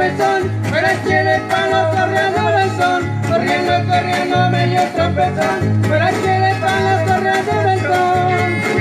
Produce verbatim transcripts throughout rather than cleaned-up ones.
tropezón, para echarle palo corriendo del sol, corriendo, corriendo me dio tropezón, para echarle palo corriendo del sol.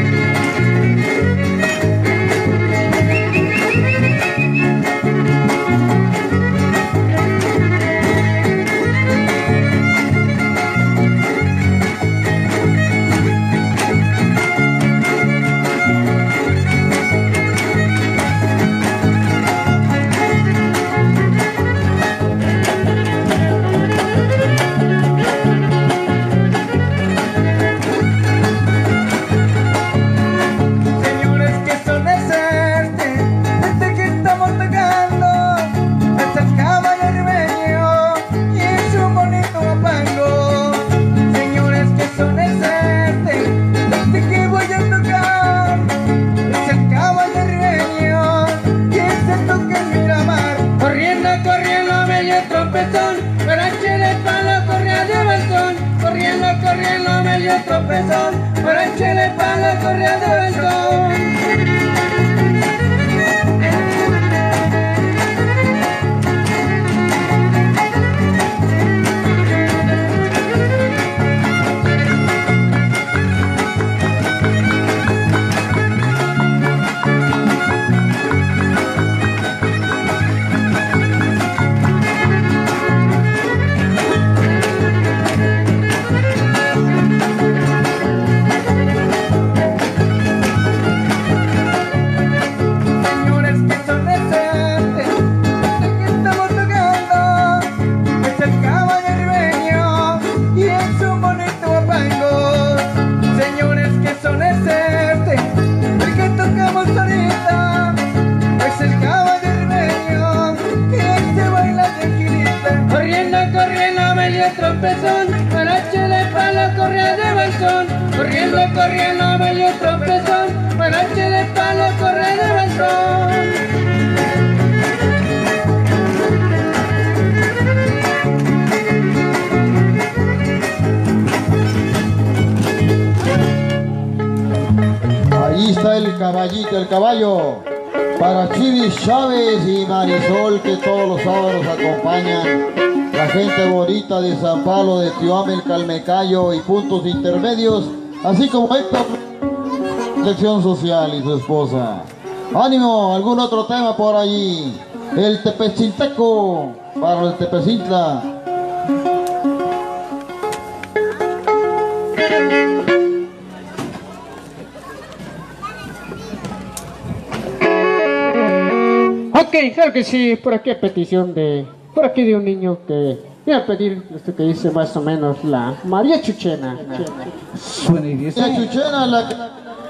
Corriendo medio tropezón, por echarle palo corriendo del sol. Tropezón, para echarle palo corriendo de balcón, corriendo, corriendo medio tropezón, para echarle palo corriendo de balcón. Ahí está el caballito, el caballo, para Chivis Chávez y Marisol, que todos los sábados acompañan. La gente bonita de San Pablo, de Tioame, el Calmecayo y puntos intermedios, así como Héctor, Protección Social y su esposa. ¡Ánimo! ¿Algún otro tema por allí? El Tepechinteco para el Tepecintla. Ok, claro que sí, por aquí a petición de... Por aquí de un niño que voy a pedir esto que dice más o menos la María Chuchena. Suena y dice. María Chuchena, la que...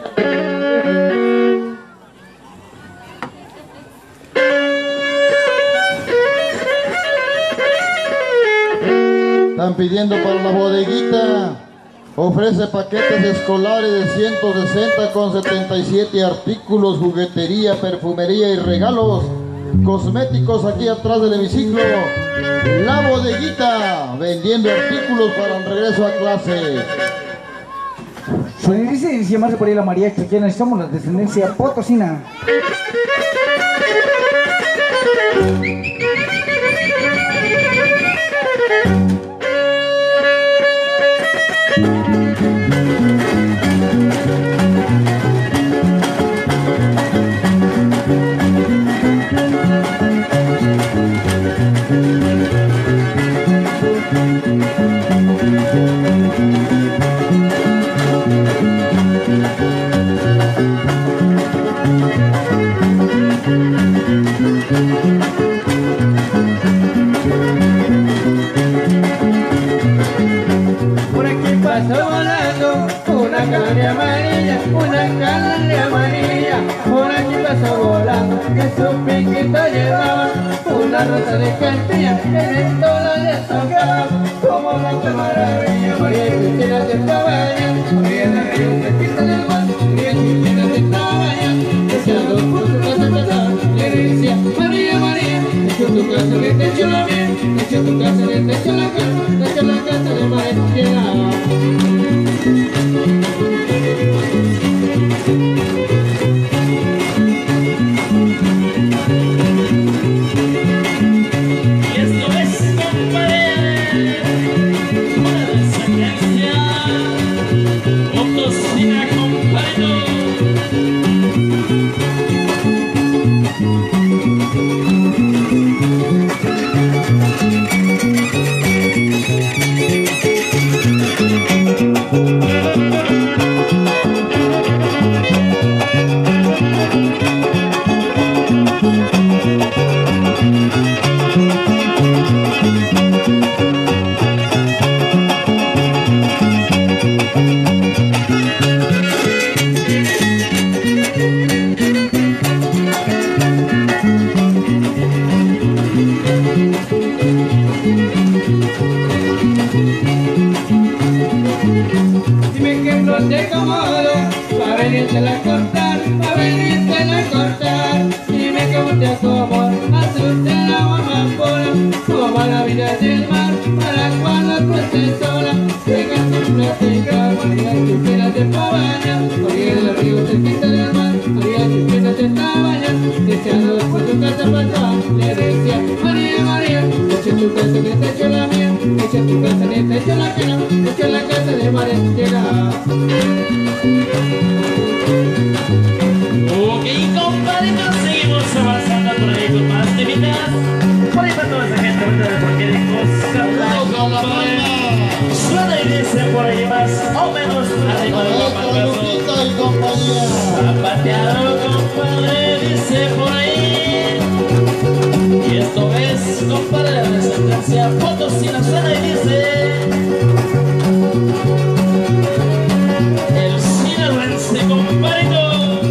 Están pidiendo para la bodeguita. Ofrece paquetes escolares de ciento sesenta con setenta y siete artículos, juguetería, perfumería y regalos. Cosméticos aquí atrás del hemiciclo. La bodeguita vendiendo artículos para el regreso a clase. Su dice llamarse por ahí la María Chuchena, somos la descendencia potosina. canaria amarilla, una canaria amarilla, por aquí pasó volando, que su piquito llevaba una rosa de Castilla, que en todo le tocaba, como la maravilla, María Cristina se estaba bañando, María la Río se quita del guante, María Cristina se estaba bañando, decía dos puntos que se pasaban, le decía, María, María, echo tu casa, le te echo la mía, echo tu casa, le te echo la casa, le echo la casa de María. guste como asuste el agua amapola, como la vida del mar, para cuando tú estés sola. Venga tu plática, María Chuchera te baña, María del río cerquita del mar, María Chuchera te está bañando, deseando después tu casa pasar. Le decía, María, María, echa tu casa que te echo la mía, echa tu casa que te echo la pena, echa la casa de María Chuchera. Ok, compadre, seguimos avanzando por ahí con más temitas. Por ahí para toda esa gente ahorita de cualquier cosa. Suena y dice por ahí más o menos arriba de Carlosita y compañía. zapateado, compadre, dice por ahí. Y esto es, compadre, la descendencia potosina. Suena y dice el sinaloense, compadre.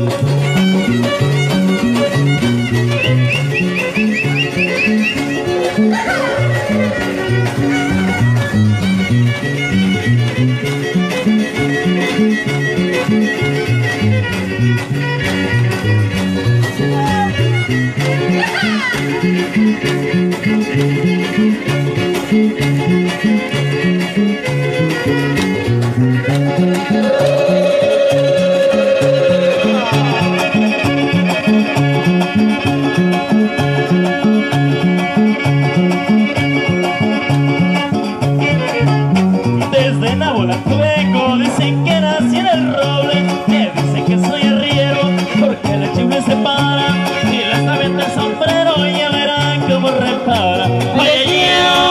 Desde Nahuatl vengo, dicen que nací en el roble, que dicen que soy arriero, porque la chifle se para, y les avienta el sombrero, y ya verán cómo repara. ¡Ay, ay,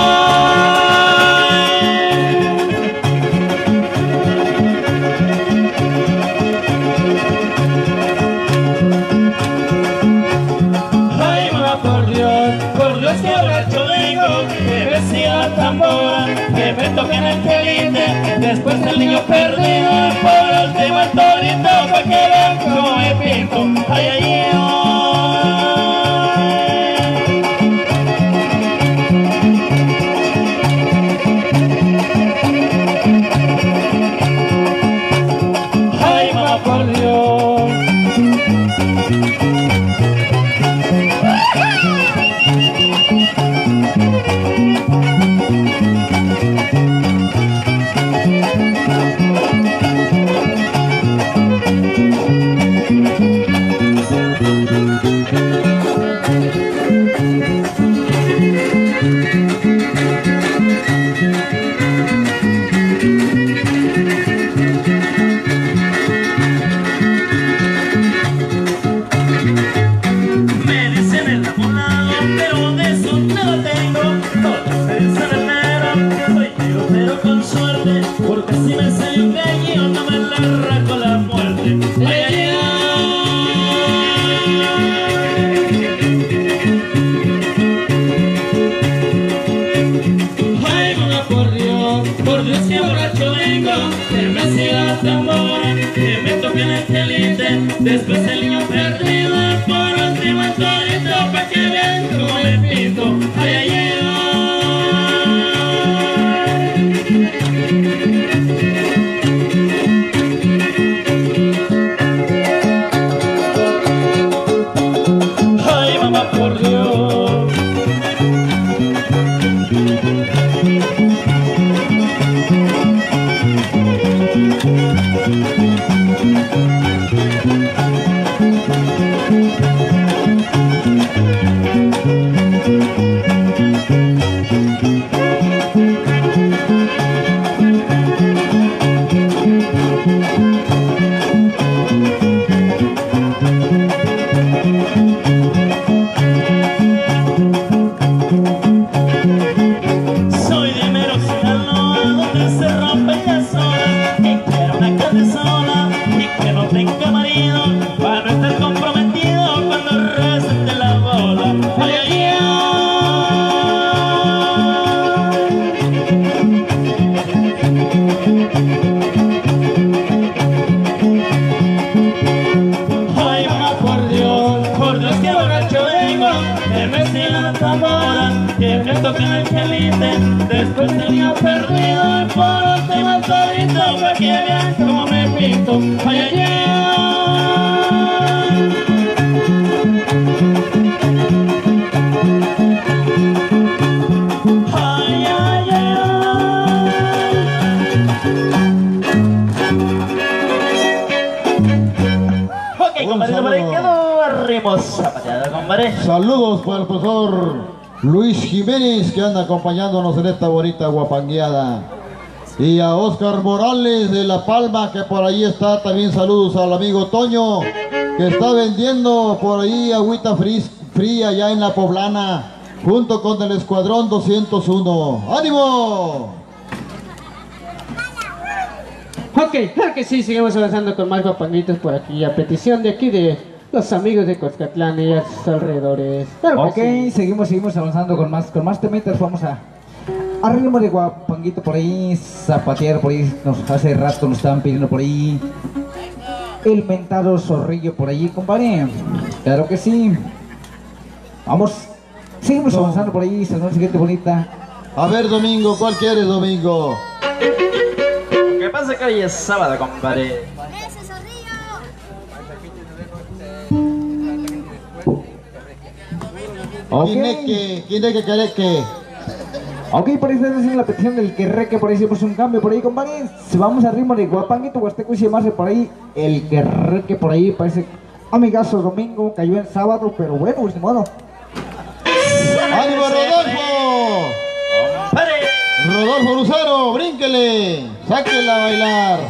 ay, mamá, por Dios, por Dios que borracho vengo, que me siga la tambora, que me toquen el quelite, después el niño perdido, por último el torito, pa' que vean cómo me pinto. Ay, ay, ay. Ay, mamá, por Dios. Me dicen el enamorado, pero de eso no tengo. Todos me dicen el mero, que soy tío, pero con suerte, porque si me sale un gallo no me la arranco la muerte. Ay, ay, ay. Ay, mamá, por Dios, por Dios que borracho vengo, que me siga la tambora, que me toque el quelite, después el niño perdido, por último el torito, pa' que vean cómo me pinto. Ay, ay, ay. Ay, mamá, por Dios. Soy de Mero, Sinaloa, donde se rompen las olas, y quiero una carne sola, y que no tenga marido, para no estar comprometido cuando recete la bola. Ay, ay, ay. Ay, mamá, por Dios, por Dios que borracho vengo, que me siga la tambora, que me toquen el quelite, después el niño perdido, y por último el torito, pa' que vean cómo me pinto. Ay, ay, ay. zapateada, compadre. Saludos para el profesor Luis Jiménez, que anda acompañándonos en esta bonita guapangueada. Y a Oscar Morales de La Palma, que por ahí está. También saludos al amigo Toño, que está vendiendo por ahí agüita fría allá en La Poblana, junto con el Escuadrón doscientos uno. ¡Ánimo! Ok, claro que sí, seguimos avanzando con más guapanguitos por aquí, a petición de aquí de los amigos de Coscatlán y a sus alrededores. Claro Ok, que sí. seguimos, seguimos avanzando con más, con más temitas. Vamos a a ritmo de guapanguito por ahí, zapatear por ahí. Nos, hace rato nos estaban pidiendo por ahí el mentado zorrillo por allí, compadre. Claro que sí. Vamos, seguimos No. avanzando por ahí. Salud siguiente bonita. A ver, Domingo, ¿cuál quieres, Domingo? ¿Qué pasa que hoy es sábado, compadre? ¡Ese zorrillo! Ok, Quineque, quineque, quereque. ok, por ahí está haciendo la petición del querreque. Por ahí hicimos un cambio por ahí, compadre. Si vamos a ritmo de guapanguito, huasteco y se llamarse por ahí el querreque por ahí. Parece amigazo domingo, cayó en sábado, pero bueno, pues ni modo. ¡Ánimo, Rodolfo! ¡Compadre! Rodolfo Lucero, brínquele, sáquela a bailar.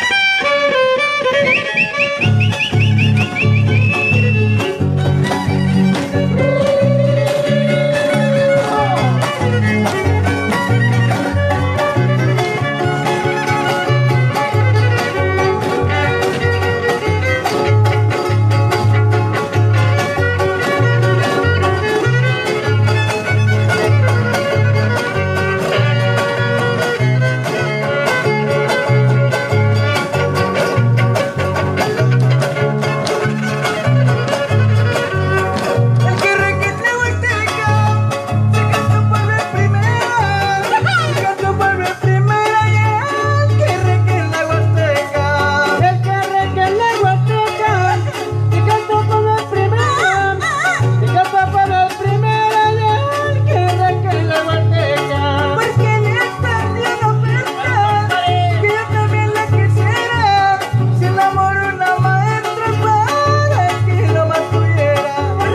El querreque es la huasteca, se cantó por vez primera, se cantó por vez primera ya. El querreque es la huasteca, El querreque en la Huasteca, se cantó por la primera, se cantó por la primera, ya el querreque en la Huasteca. porque le están dando oferta, que yo también la quisiera. Si el amor una maestra para que no más tuviera.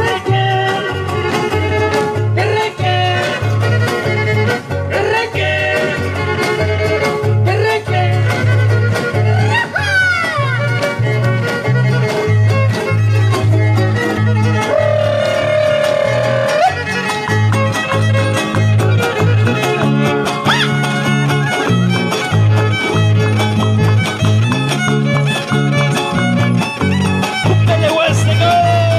¡Dale, huasteco!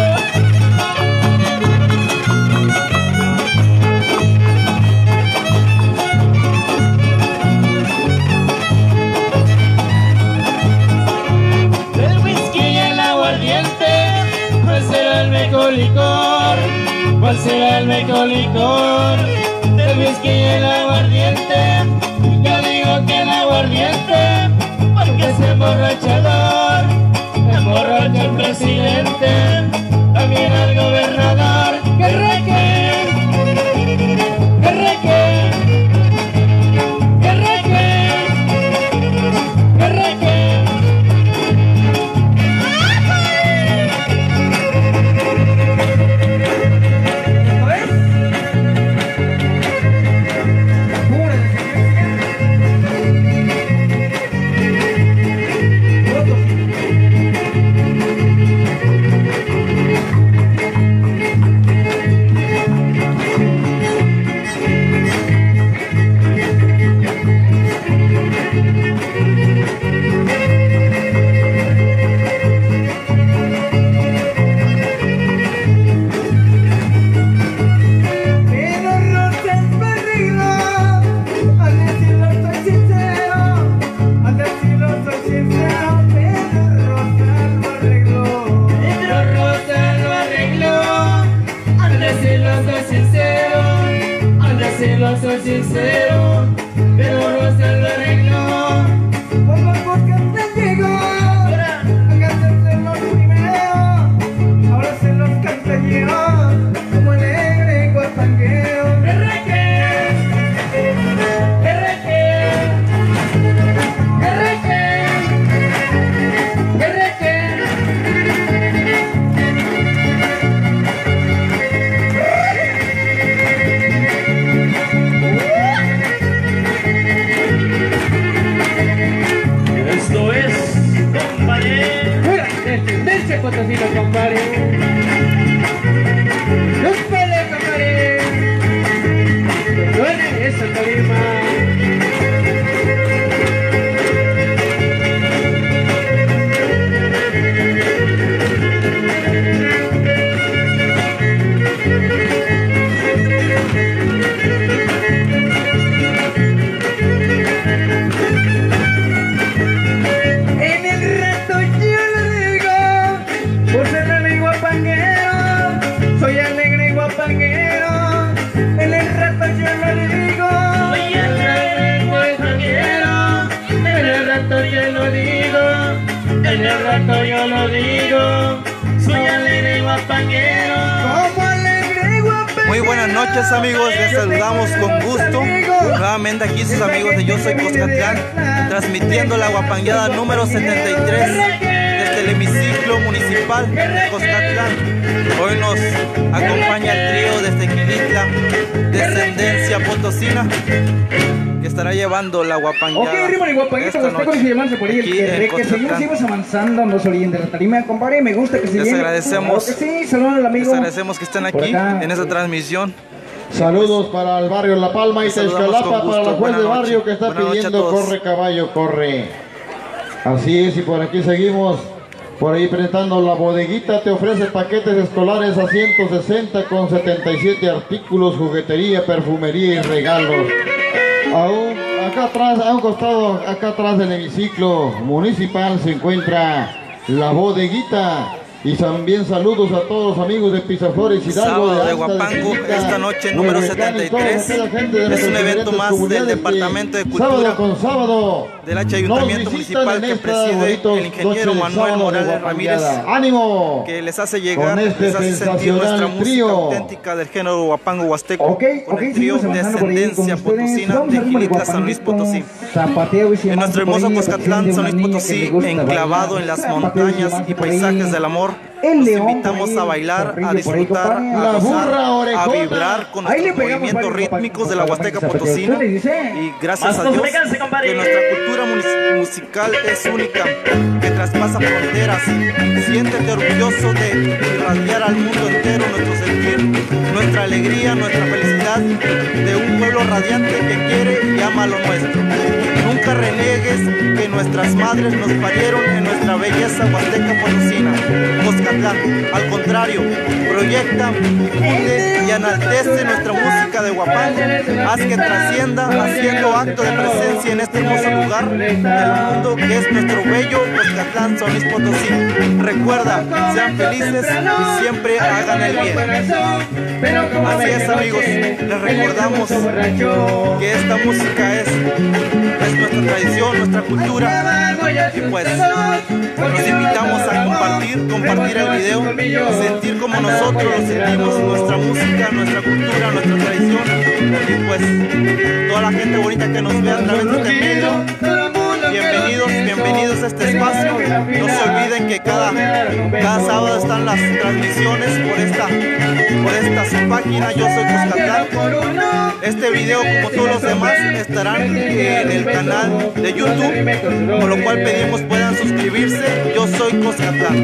Del whisky y el aguardiente, ¿cuál será el mejor licor? ¿Cuál será el mejor licor? Del whisky y el aguardiente, yo digo que el aguardiente, porque es emborrachador, emborracha el presidente, también al gobernador. ¡Querreque! ¡Querreque! ¡Querreque! ¡Querreque! Pero Rosa es barriga, al decirlo soy sincero, al decirlo soy sincero, pero Rosa lo arregló. Pedro Rosa lo arregló, al decirlo soy sincero, al decirlo soy sincero, pero Rosa lo arregló. Cuando el podcast llegó, a cantarse los primeros, ahora se los canto yo, como alegre guapangueo. ¡Querreque! ¡Querreque! ¡Querreque! ¡Querreque! Muy buenas noches, amigos, les saludamos con gusto. Nuevamente aquí sus amigos de Yo Soy Cuscatlán, transmitiendo la guapangueada número setenta y tres desde el hemiciclo municipal de Cuscatlán. Hoy nos acompaña el trío desde Quilitla, descendencia potosina, que estará llevando la guapangueada. Ok, ritmo de guapanguita, los tecos y llamarse por ahí el que, que seguimos, seguimos avanzando, no se olviden de la tarima, compadre, me gusta que se Les llene. agradecemos, Claro que sí, saludos al amigo. les agradecemos que estén aquí en esta transmisión. Saludos para el barrio La Palma y Texcalapa, para la juez de barrio que está pidiendo corre caballo, corre. Así es, y por aquí seguimos, por ahí presentando la bodeguita, te ofrece paquetes escolares a ciento sesenta con setenta y siete artículos, juguetería, perfumería y regalos. Aún acá atrás, a un costado, acá atrás del hemiciclo municipal se encuentra la bodeguita. Y también saludos a todos los amigos de Pizaflores Hidalgo. Sábado de Huapango, esta noche número setenta y tres. Es un evento más del Departamento de Cultura sábado con sábado, del Ayuntamiento Municipal que preside el ingeniero Manuel Morales Ramírez. ¡Ánimo! Que les hace llegar, este les hace sentir nuestra música trío auténtica del género huapango huasteco. Okay, con okay, el trío Descendencia Potosina de Quilitla, San Luis Potosí. En nuestro hermoso Cuscatlán, San Luis Potosí, enclavado en las montañas y paisajes del amor, los invitamos a bailar, a disfrutar, a gozar, a vibrar con nuestros movimientos rítmicos de la Huasteca Potosina. Y gracias a Dios que nuestra cultura musical es única, que traspasa fronteras. Siéntete orgulloso de irradiar al mundo entero nuestro sentir, nuestra alegría, nuestra felicidad, de un pueblo radiante que quiere y ama lo nuestro. Nunca reniegues que nuestras madres nos parieron en nuestra belleza huasteca potosina, Cuscatlán. Al contrario, proyecta, difunde y enaltece nuestra música de Huapango. Haz que trascienda haciendo acto de presencia en este hermoso lugar del mundo que es nuestro bello Cuscatlán, San Luis Potosí. Recuerda, sean felices y siempre hagan el bien. Así es, amigos, les recordamos que esta música es, es nuestra tradición, nuestra cultura, y pues los invitamos a compartir, compartir el video, sentir como nosotros lo sentimos, nuestra música, nuestra cultura, nuestra tradición, y pues toda la gente bonita que nos ve a través de este medio, bienvenidos, bienvenidos a este espacio. No se olviden que cada, cada sábado están las transmisiones por esta, por esta su página Yo Soy Cuscatlán. Este video, como todos los demás, estarán en el canal de YouTube, por lo cual pedimos puedan suscribirse. Yo Soy Cuscatlán.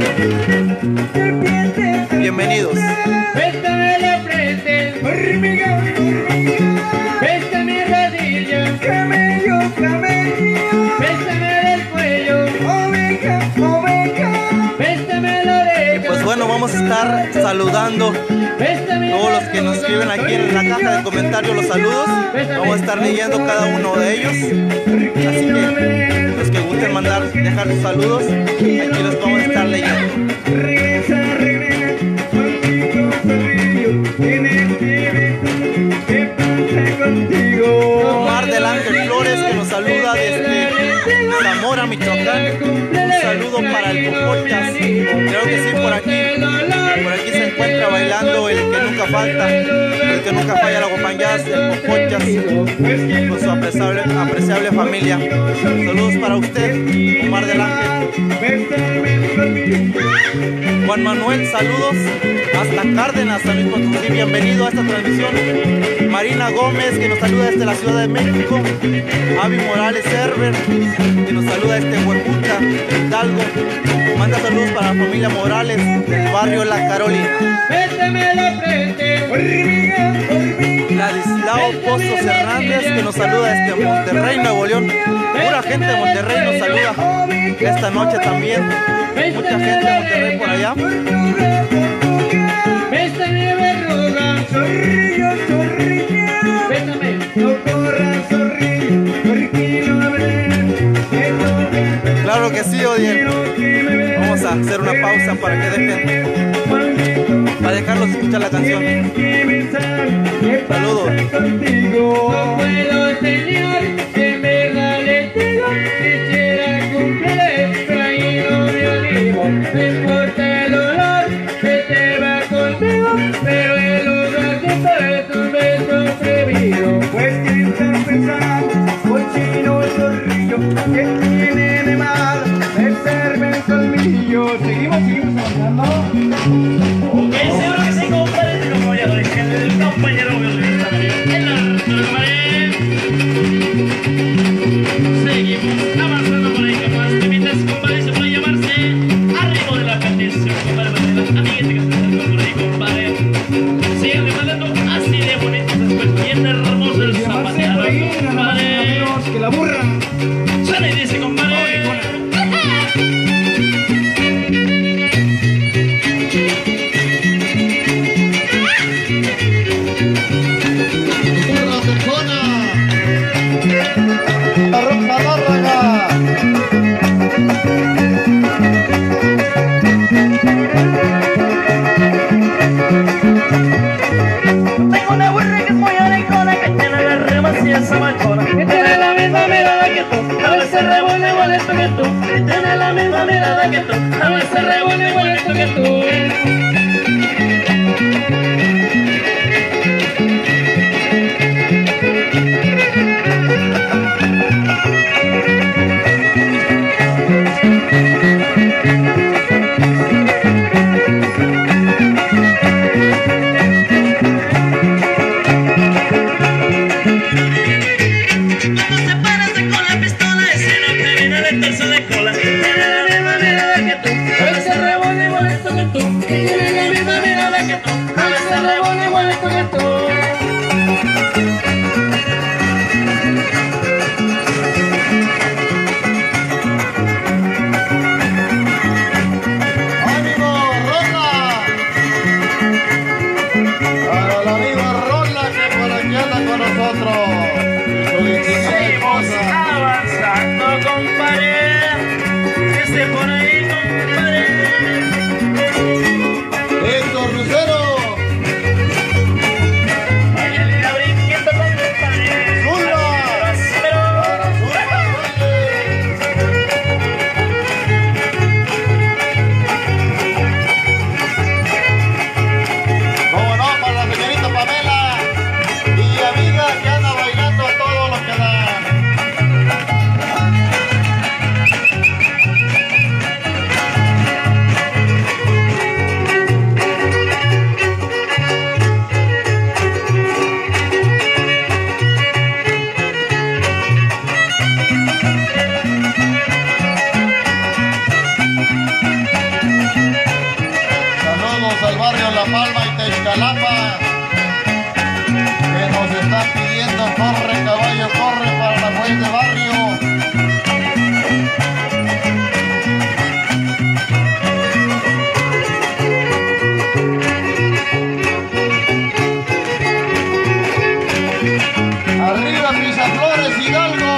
Bienvenidos. Bésame la frente, hormiga, bésame mi rodilla, camello, camello, bésame el cuello, oveja, oveja, bésame la oreja. Y pues bueno, vamos a estar saludando todos los que nos escriben aquí en la caja de comentarios los saludos. Vamos a estar leyendo cada uno de ellos. Así que los que gusten mandar, dejar sus saludos, aquí los vamos a estar leyendo. Regresa, regresa, contigo sonrío, en este evento, ¿qué pasa contigo? Omar del Ángel Flores, que nos saluda desde Zamora, Michoacán. Un saludo para el Popochas. Creo que sí, por aquí. Por aquí se encuentra bailando el que nunca falta, el que nunca falla la guapangueada, el Popochas, con su apreciable, apreciable familia. Saludos para usted, Omar del Ángel. Juan Manuel, saludos hasta Cárdenas, San Luis Potosí. Bienvenido a esta transmisión. Marina Gómez, que nos saluda desde la Ciudad de México. Avi Morales Herber, que nos saluda desde Hueputa, Hidalgo. Manda saludos para la familia Morales del barrio La Carolina. Bésame la frente, hormiga, hormiga. Ladislao Pozos Hernández, que nos saluda desde Monterrey, Nuevo León. Pura gente de Monterrey nos saluda esta noche también. Mucha gente de Monterrey por allá. Bésame verruga, zorrillo, zorrillo. Bésame, no corras, zorrillo, porque no ves. Claro que sí, Odiel. Vamos a hacer una pausa para que dejen, para dejarlos escuchar la canción. Saludos. No puedo, señor, en verdad les digo, quisiera cumplir traído mi olivo. No importa el olor que te va contigo, pero el lugar que te igual que tú. Seguimos avanzando, compadre. Este por ahí, compadre. Héctor Lucero. Váyale a brinquito, compadre. Zumba. Pero, Como no, para la señorita Pamela y amiga que anda bailando a todo lo que da. Saludos al barrio La Palma y Texcalapa, que nos están pidiendo corre caballo, corre para la juez de barrio. Arriba Pisaflores Hidalgo.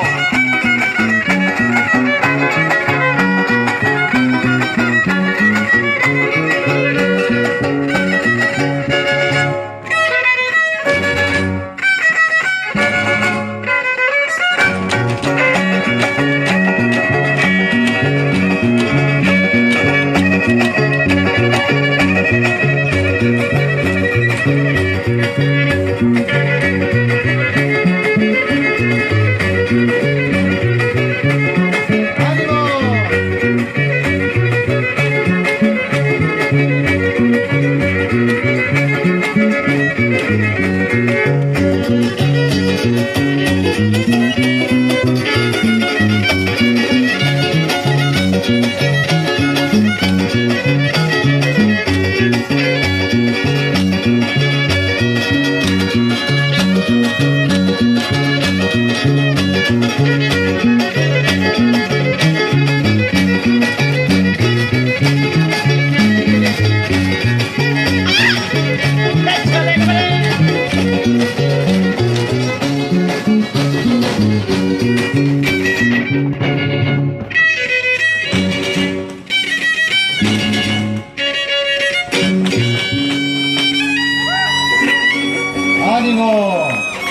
¡Ánimo!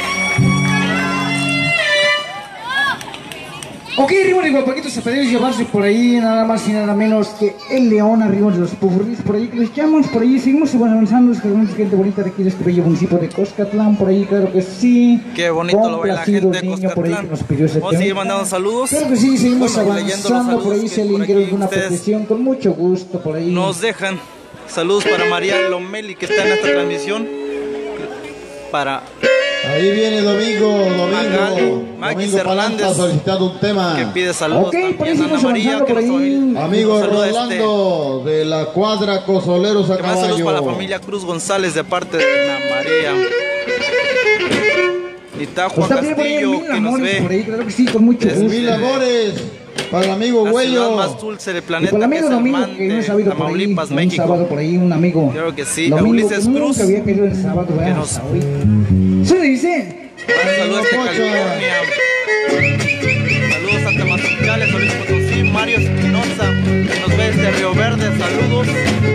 Ok, arriba de Guapaquitos a pedir llevarse por ahí nada más y nada menos que el león arriba de los popurris por ahí que les llamamos por ahí, seguimos avanzando, es que hay gente bonita de aquí de este bello municipio de Coscatlán, por ahí claro que sí. Qué bonito lo ve la gente de Coscatlán. Vamos a seguir mandando saludos. Claro que sí, seguimos Bueno, leyendo los avanzando por ahí, si alguien quiere alguna ustedes petición, con mucho gusto por ahí. nos dejan. Saludos para María Lomeli que está en esta transmisión. Para Ahí viene Domingo, Magali, Domingo, Magis Domingo Palanta Hernández, solicitando un que tema. pide saludos Ok, por ahí también. Ana seguimos María, avanzando que por nos ahí. Amigo saluda este. Rolando de la cuadra Cosoleros a Que más saludos para la caballo. familia Cruz González de parte de Ana María. Y está Juan Pues también por ahí Castillo mil que nos amores por ve ahí, claro que sí, con mucho desde gusto. Mil amores para el amigo la ciudad Güello. más dulce del Y planeta, por el que amigo es el Domingo man que no he de sabido por ahí, Tamaulipas, un México. sábado por ahí, un amigo. Claro que sí, Domingo, Ulises que Cruz, nunca había querido el sábado, que ¿verdad? nos- Hasta hoy. Se dice. Saludos de Pocho. California. Saludos a Tamazunchales, San Luis Potosí, Mario Espinosa, que nos ve desde Río Verde, saludos.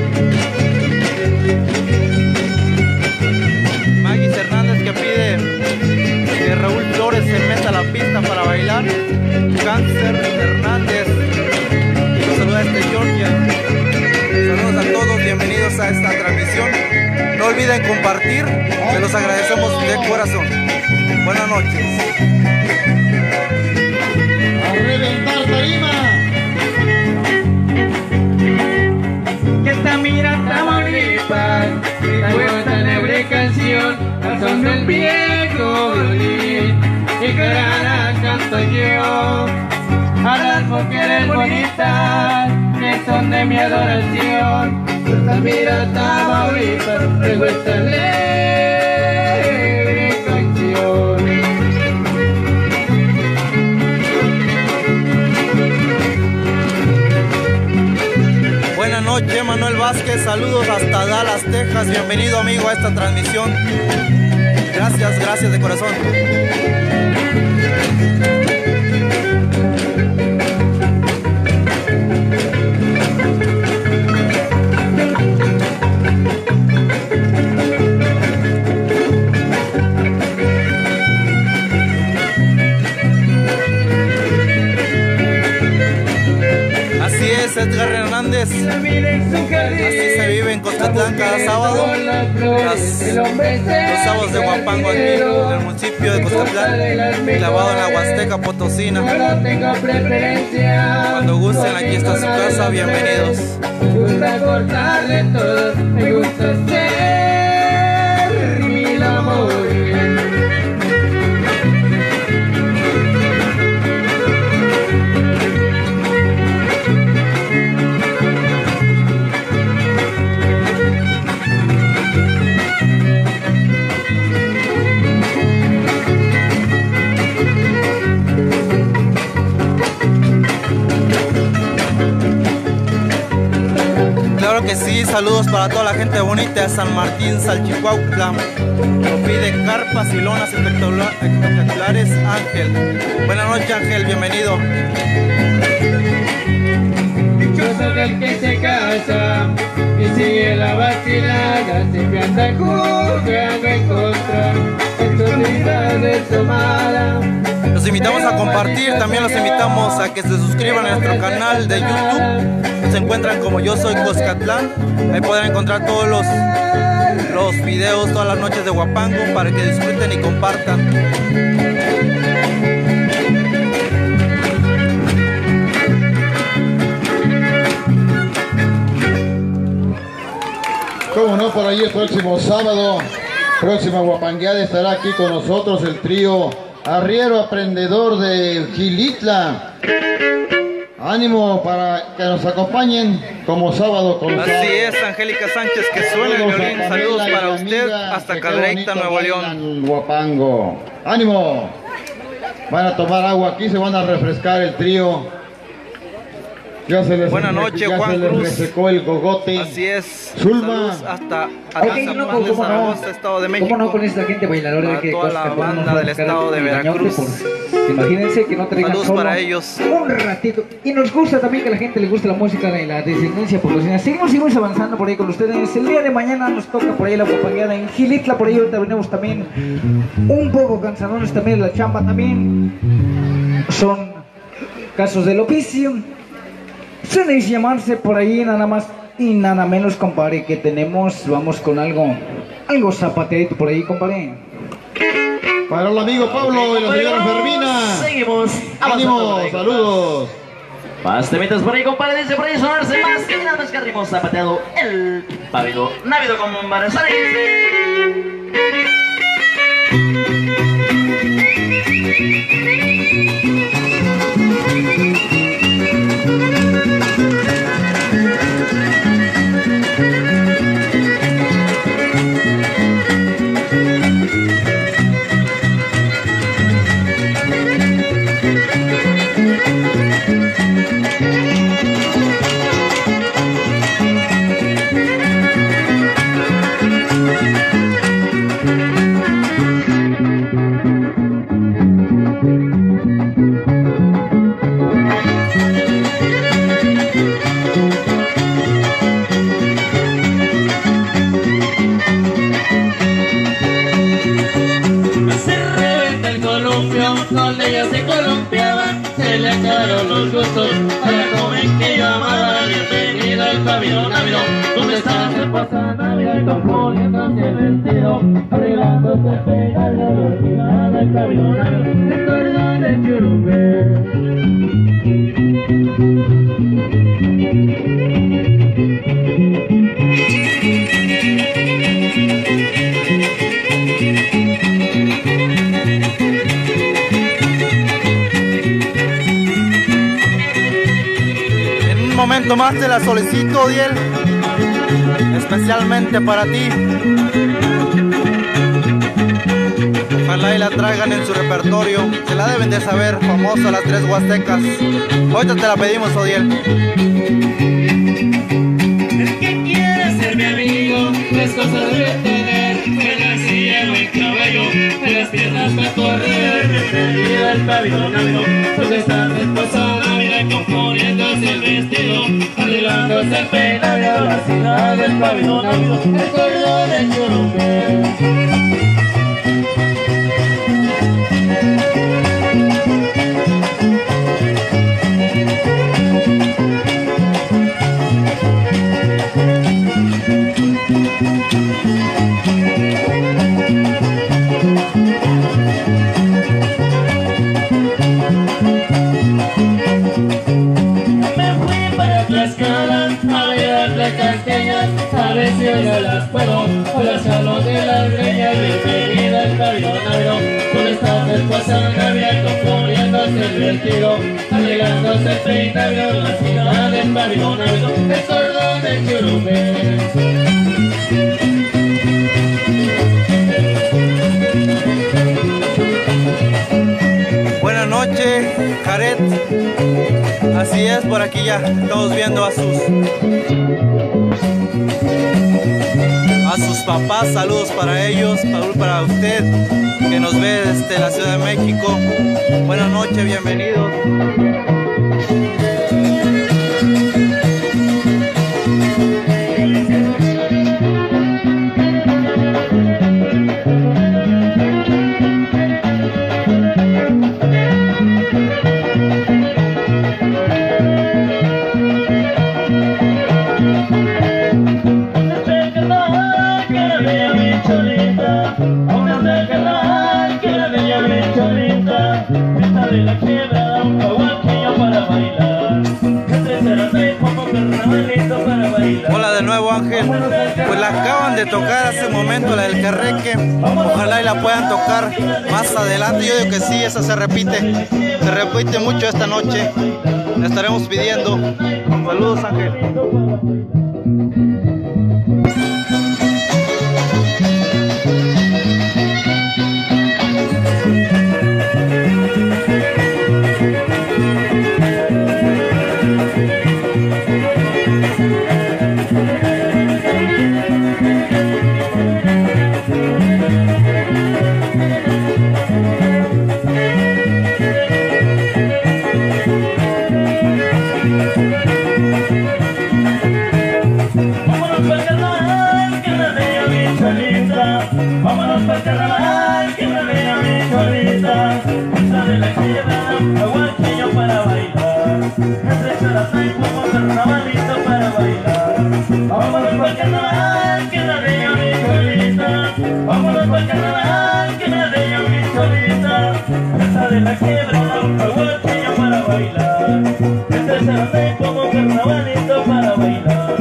Magis Hernández que pide que Raúl Flores se meta a la pista para bailar. Cáncer Hernández, que nos saluda desde Georgia. Saludos a todos, bienvenidos a esta transmisión. No olviden compartir, se los agradecemos de corazón. Buenas noches. A reventar tarima. Que esta mira Tamaulipas, traigo esta alegre canción, al son del viejo violín, y que la canto yo a las mujeres bonitas que son de mi adoración. Altamira, Tamaulipas, traigo esta alegre canción. Buenas noches, Manuel Vázquez, saludos hasta Dallas, Texas. Bienvenido, amigo, a esta transmisión. Gracias, gracias de corazón. Edgar Hernández, así se vive en Coscatlán cada sábado, las, los sábados de Huapango aquí en el municipio de Coscatlán, clavado en la Huasteca Potosina. Cuando gusten, aquí está su casa, bienvenidos. Me gusta cortarle todo, me gusta ser mil amores. Claro que sí, saludos para toda la gente bonita de San Martín, Salchicuautla. Lo pide carpas y lonas espectaculares, Ángel. Buenas noches, Ángel, bienvenido. Dichoso del que se casa y sigue la vacilada, siempre anda jugando en contra en sociedades tomadas. Los invitamos a compartir, también los invitamos a que se suscriban a nuestro canal de YouTube. Se encuentran como Yo Soy Coscatlán. Ahí podrán encontrar todos los, los videos todas las noches de Huapango para que disfruten y compartan. Cómo no, por ahí el próximo sábado, próxima Huapangueada, estará aquí con nosotros el trío Arriero Aprendedor de Gilitla. Ánimo para que nos acompañen como sábado con Así sábado. Es, Angélica Sánchez, que suena el violín. Saludos para usted hasta Cadereyta, Nuevo León. Huapango. Ánimo. Van a tomar agua aquí, se van a refrescar el trío. Ya se les, Buenas noches, ya Juan se les Cruz. resecó el gogote. Así es. Zulma. Saludos hasta Okay, San no, Juan de ¿cómo Zaragoza, no? Estado de México. ¿Cómo no con esta gente bailadora de que toda la Coscatlán banda nos del va a estado de buscar Veracruz. por- Imagínense que no traigan Saludos solo para ellos. un ratito. Y nos gusta también que a la gente le guste la música de la descendencia potosina. Seguimos, seguimos avanzando por ahí con ustedes. El día de mañana nos toca por ahí la Huapangueada en Gilitla. Por ahí ahorita venimos también un poco cansadones también. La chamba también son casos del oficio. Suelen llamarse por ahí nada más y nada menos, compadre, que tenemos. Vamos con algo, algo zapateadito por ahí, compadre. Para el amigo Pablo y la señora Fermina. Seguimos. Ánimo, saludos. Más temitas por ahí, compadre. Dice por ahí sonarse más que nada más que ritmos zapateado el pávido. Návido como un barazar. Donde ella se columpiaba, se le acabaron los gustos a la joven que yo amaba. Bienvenida al pabellón návido, donde estás pasando Navidad, componiéndose el vestido, arreglándose pegando la esquina del pabellón návido, recordando el churumbe. Un momento más te la solicito, Diel. especialmente para ti. Ojalá y la traigan en su repertorio, se la deben de saber, famosa las tres huastecas. Ahorita te la pedimos, Odiel. El que quiere ser mi amigo, es cosa de tener buena silla, buen caballo, de las piernas para correr. Bienvenido al pabellón amigo, donde está tu esposa, mira componiéndose el vestido, arreglándose el peinado, la ciudad del pabellón amigo, el cordón de Churumbe. A ver si yo las puedo, o las jalo de las greñas. Bienvenida al pabellón amigo, donde está tu esposa Navia, componiéndose el vestido, arreglándose el peinado, la ciudad del pabellón amigo, el cordón de Churumbe. Buenas noches, Caret. Así es, por aquí ya estamos viendo a sus a sus papás. Saludos para ellos, saludos para usted que nos ve desde la Ciudad de México. Buenas noches, bienvenidos. Hola de nuevo, Ángel. Pues la acaban de tocar hace un momento, la del Carreque. Ojalá y la puedan tocar más adelante. Yo digo que sí, esa se repite. Se repite mucho esta noche. La estaremos pidiendo. Saludos, Ángel. Vámonos para el carnaval, que me vea mi cholita. Esa de la quiebra, aguantillo para bailar. Entre las hay como carnavalito para bailar. Vámonos para el carnaval, que me vea mi cholita. Vámonos para el carnaval, que me vea mi cholita. Esa de la quiebra, aguantillo para bailar. Entre las hay como carnavalito para bailar.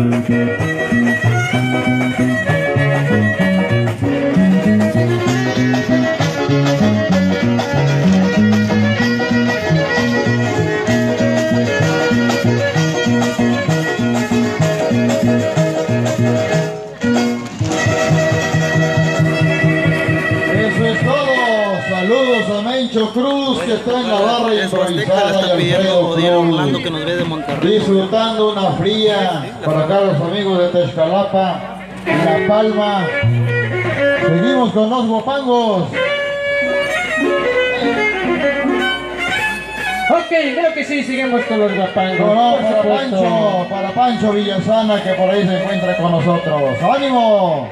Cruz, que está en la barra improvisada, y Alfredo Orlando, que nos ve de Monterrey, disfrutando una fría para acá los amigos de Texcalapa y La Palma. Seguimos con los guapangos. Ok, creo que sí, seguimos con los guapangos. No, no, para Pancho, para Pancho Villasana, que por ahí se encuentra con nosotros. ¡Ánimo!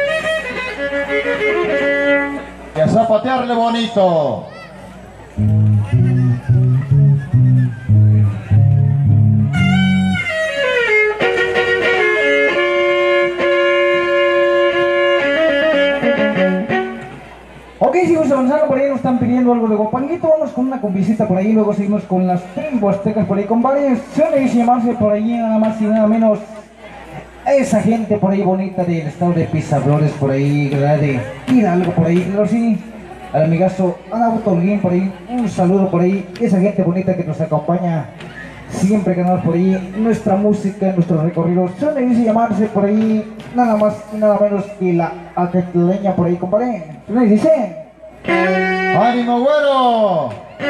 Y a zapatearle bonito. Ok, seguimos avanzando por ahí, nos están pidiendo algo de guapanguito. Vamos con una convisita por ahí, luego seguimos con las tres huastecas por ahí, con varias. Suele llamarse por ahí nada más y nada menos esa gente por ahí bonita del estado de Pisaflores, por ahí, ¿verdad? De Hidalgo por ahí, claro sí. Al amigazo Adauto Holguín por ahí, un saludo por ahí, esa gente bonita que nos acompaña siempre ganamos por ahí nuestra música, nuestros recorridos. Suele dice llamarse por ahí nada más y nada menos que la acatleña por ahí, compadre. ¿Qué dice? ¡Ánimo, güero!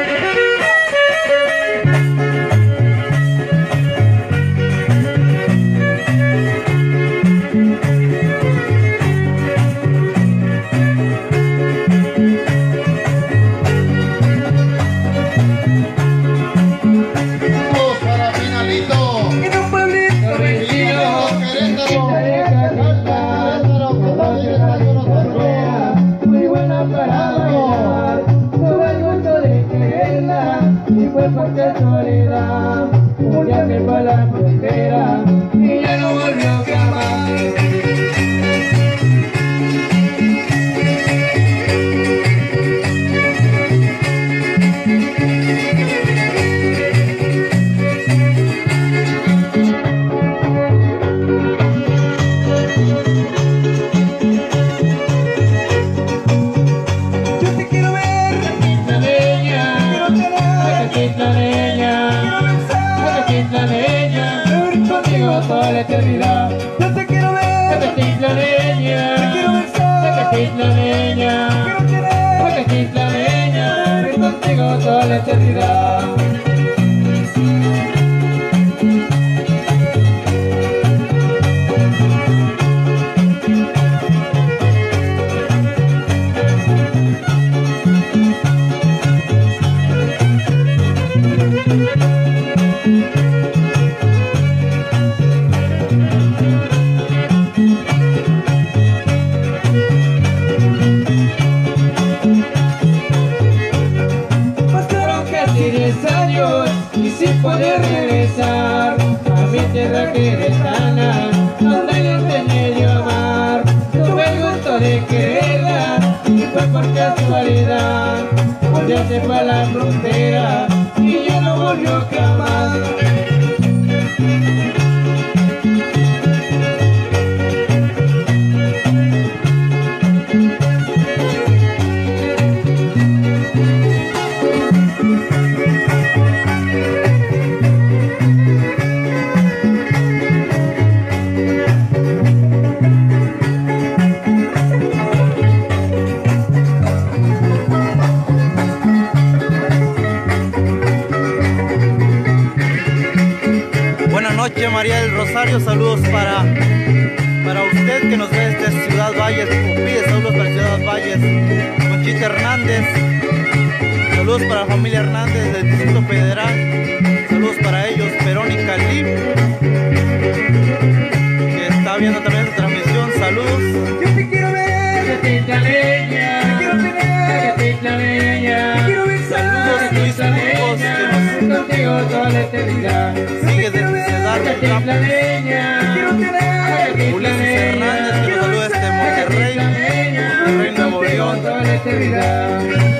Por casualidad, un día se fue a la frontera y ya no volvió jamás. Toda la eternidad, Yo te quiero ver, Acatitlaneña, te quiero besar, Acatitlaneña, quiero tener, Acatitlaneña, ir contigo toda la eternidad. Y sin poder regresar a mi tierra queretana, donde le enseñé yo a amar. Tuve el gusto de quererla y fue por casualidad. Un día se fue a la frontera y ya no volvió jamás. María del Rosario, saludos para, para usted que nos ve desde Ciudad Valles, pide saludos para Ciudad Valles. Conchita Hernández, saludos para la familia Hernández del Distrito Federal, saludos para ellos. Verónica Lee, que está viendo también esta transmisión, saludos. yo te quiero ver, Acatitlaneña, te quiero tener, Acatitlaneña, te quiero besar, Saludos Luis Burgos, que nos contigo toda la eternidad. sigue desde Cedar del Campo. Acatitlaneña, quiero tener, Ulises Hernández, que nos saluda desde Monterrey, Monterrey, Nuevo León. toda la eternidad.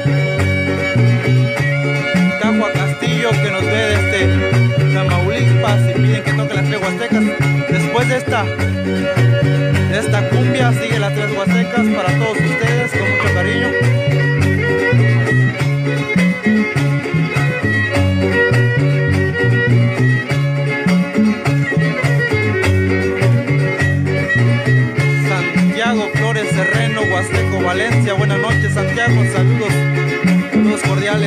Cajua Castillo, que nos ve desde Tamaulipas y piden que toque las tres huastecas. Después de esta, de esta cumbia sigue las tres huastecas para todos ustedes con mucho cariño. Santiago Flores Serreno, Huasteco, Valencia. Buenas noches, Santiago, saludos, saludos cordiales.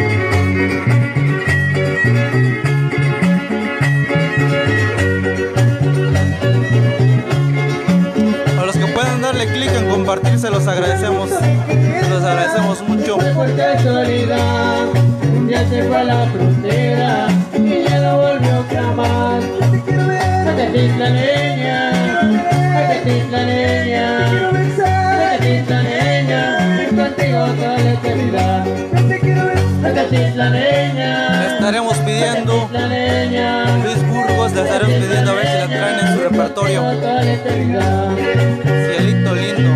A los que puedan darle clic en compartir, se los agradecemos, se los agradecemos mucho. Por casualidad, un día se fue a la frontera y ya no volvió jamás. Acatitlaneña, Acatitlaneña, quiero besar, Acatitlaneña, ir contigo toda la eternidad. yo te quiero besar, Acatitlaneña, Le estaremos pidiendo, Acatitlaneña, Luis Burgos, le estaremos pidiendo a ver si la traen en su repertorio. toda la eternidad. Cielito lindo.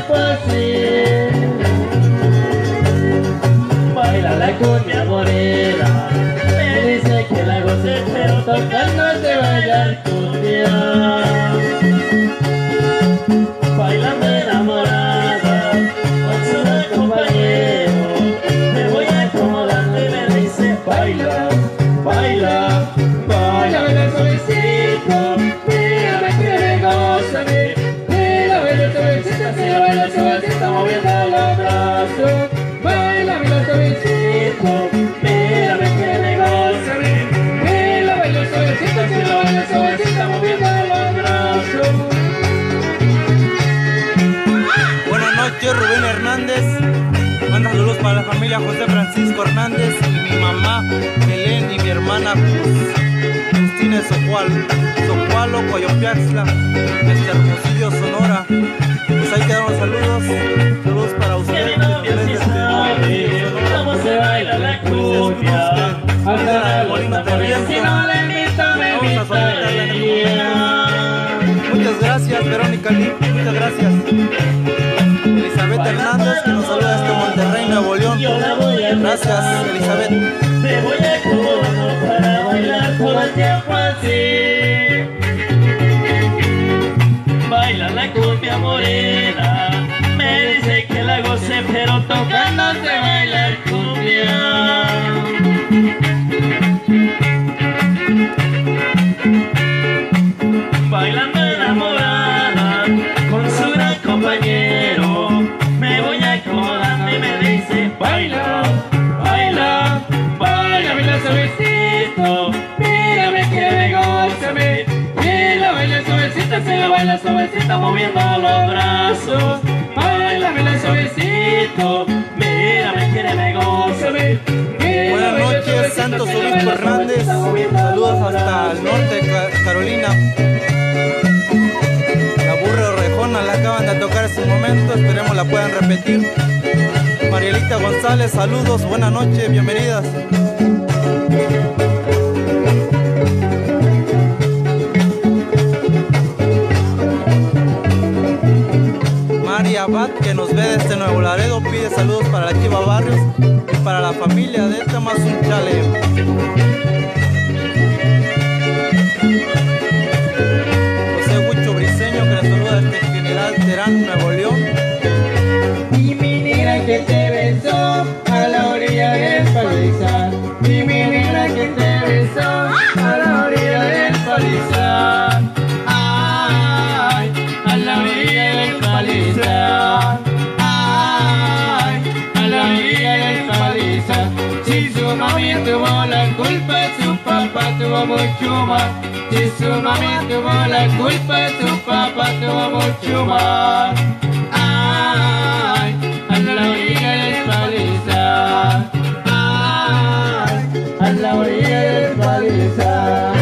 tiempo así. Baila la cumbia morena, me dice que la goce, pero tocándote bailar cumbia. Bailando enamorada, con su compañero, me voy acomodando y me dice baila, baila, baila, baila suavecito, mírame que me gózame, mira, baila suavecito, si la baila suavecito, moviendo los brazos, baila, baila suavecito, mírame que me gózame, mira, baila suavecito, si la baila suavecito, moviendo los brazos. Buenas noches, Rubén Hernández. Manda saludos para la familia José Francisco Hernández y mi mamá Belén y mi hermana Justina de Socualo, Socualo, Coyopiaxtla, desde Hermosillo, Sonora. Pues ahí quedan los saludos. Saludos para ustedes. ¿Cómo se baila la cumbia? Hasta la Molina también. Si no le invito, me invitaría. Muchas gracias, Verónica Lee. Muchas gracias. Elizabeth Hernández, que nos saluda desde Monterrey, Nuevo León. Gracias, Elizabeth. Me voy acomodando para bailar todo el tiempo así. Baila la cumbia morena, me dice que la goce, pero tocándote bailar cumbia. Bailando enamorada, con su gran compañero, me voy acomodando y me dice baila, baila, baila, baila suavecito, mírame que me gózame, mira, baila suavecito, se la baila suavecito, moviendo los brazos, baila, baila suavecito, mírame que me gózame. Buenas noches, Santos Obispo Hernández, saludos hasta el norte de Carolina. La burra orejona la acaban de tocar en su momento, esperemos la puedan repetir. Marielita González, saludos, buenas noches, bienvenidas. María Abad, que nos ve desde Nuevo Laredo, pide saludos para la Chiva Barrios y para la familia de Tamazunchale. José Huicho Briseño, que nos saluda desde General Terán, Nuevo León. Y mi negra que te besó a la orilla del palizar, y mi negra que te besó a la orilla del palizar, ay, a la orilla del palizar, ay, a la orilla del palizar. Si su mami tuvo la culpa, su papá tuvo mucho más. Si su mami tuvo la culpa, su papá tuvo mucho más. Ay, a la orilla del palizar, ay, a la orilla del palizar.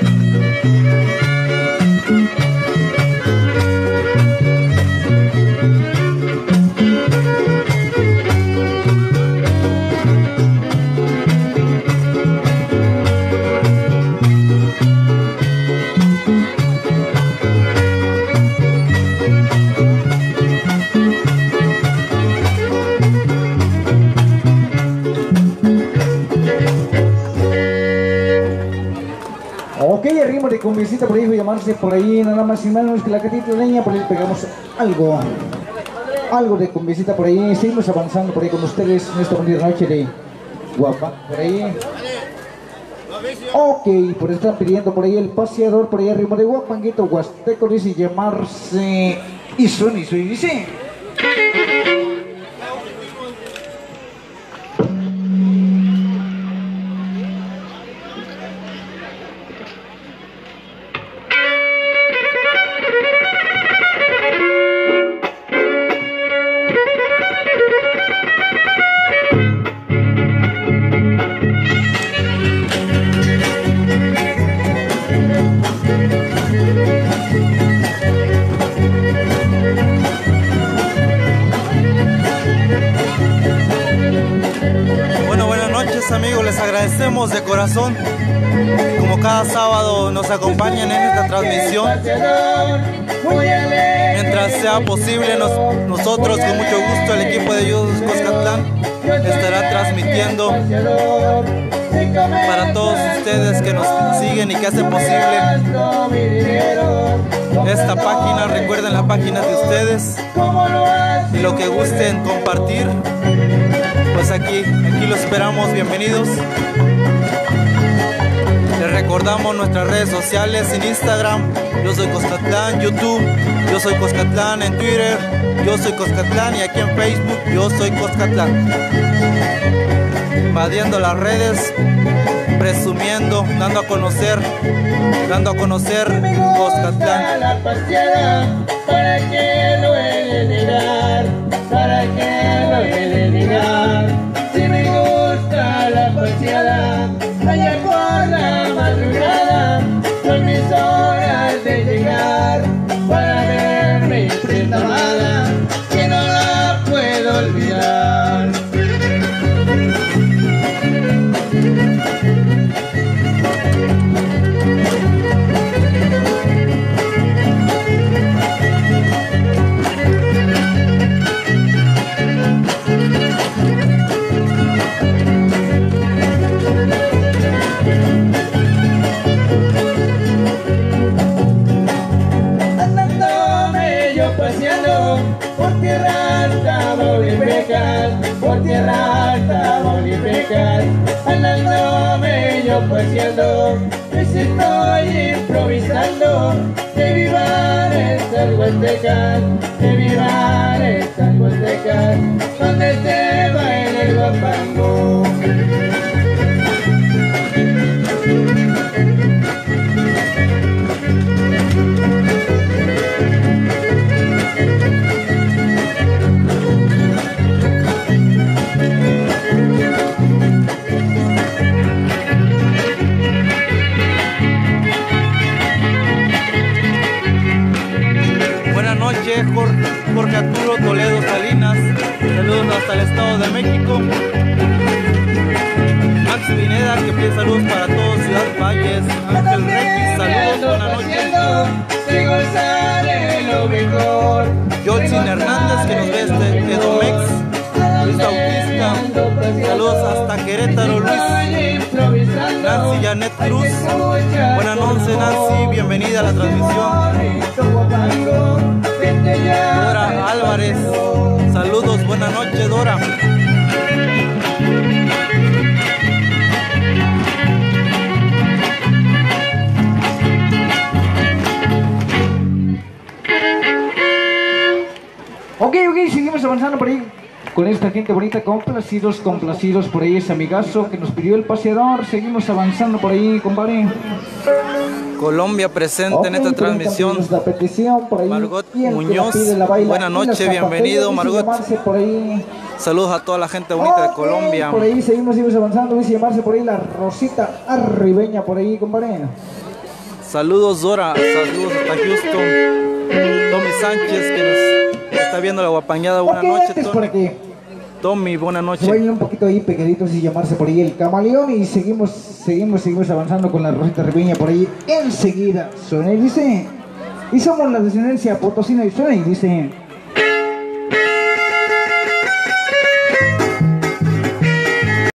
Ok, el ritmo de cumbiecita por ahí, voy a llamarse por ahí, nada más y menos que la catita de leña, por ahí pegamos algo, algo de cumbiecita por ahí, seguimos avanzando por ahí con ustedes en esta bonita noche de guapa, por ahí. Ok, por estar pidiendo por ahí el paseador, por ahí el ritmo de guapanguito huasteco, dice llamarse y suena y suena y dice. Amigos, les agradecemos de corazón, como cada sábado nos acompañan en esta transmisión, mientras mientras sea posible, nos, nosotros con mucho gusto, el equipo de Youth Cuscatlán estará transmitiendo para todos ustedes que nos siguen y que hacen posible esta página. Recuerden la página de ustedes y lo que gusten compartir, pues aquí, aquí los esperamos. Bienvenidos. Les recordamos nuestras redes sociales en Instagram, Yo Soy Cuscatlán, YouTube, Yo Soy Cuscatlán, en Twitter, Yo Soy Cuscatlán, y aquí en Facebook, Yo Soy Cuscatlán. Invadiendo las redes, presumiendo, dando a conocer, dando a conocer Cuscatlán. ¿Para qué lo he de negar? ¿Para qué lo he de negar? Si me gusta la paseada, allá por la madrugada, son mis horas de llegar para ver mi prenda amada, que no la puedo olvidar. Por tierra alta, Maulipecas, por tierra alta, Maulipecas, andándome yo paseando, pues estoy improvisando, que vivan estas huastecas, que vivan estas huastecas, donde se baila el guapango. Jorge Arturo Toledo Salinas, saludos hasta el Estado de México. Max Pineda, que pide saludos para todos, Ciudad Valles. Ángel Requis, saludos, buenas noches. Jolsin Hernández, que nos ve desde Edomex. Luis Bautista, saludos hasta Querétaro. Luis Nancy Janet Cruz, buenas noches Nancy, bienvenida a la transmisión. Dora Álvarez, saludos, buenas noches Dora. Ok, ok, seguimos avanzando por ahí con esta gente bonita, complacidos, complacidos por ahí ese amigazo que nos pidió el paseador. Seguimos avanzando por ahí, compadre. Colombia presente okay, en esta transmisión. Petición, por ahí. Margot Muñoz, buenas noches, bienvenido Margot. Por ahí. Saludos a toda la gente bonita okay, de Colombia. Por ahí seguimos, seguimos avanzando, dice llamarse por ahí la Rosita Arribeña, por ahí, compadre. Saludos Dora, saludos hasta Houston. Tommy Sánchez, que nos está viendo la guapañada, buenas okay, noches Tommy. Por aquí. Tommy, buenas noches. Voy un poquito ahí pegaditos y llamarse por ahí el Camaleón, y seguimos, seguimos, seguimos avanzando con la Rosita Ribeña por ahí. Enseguida suena y dice, y somos la descendencia potosina y suena y dice.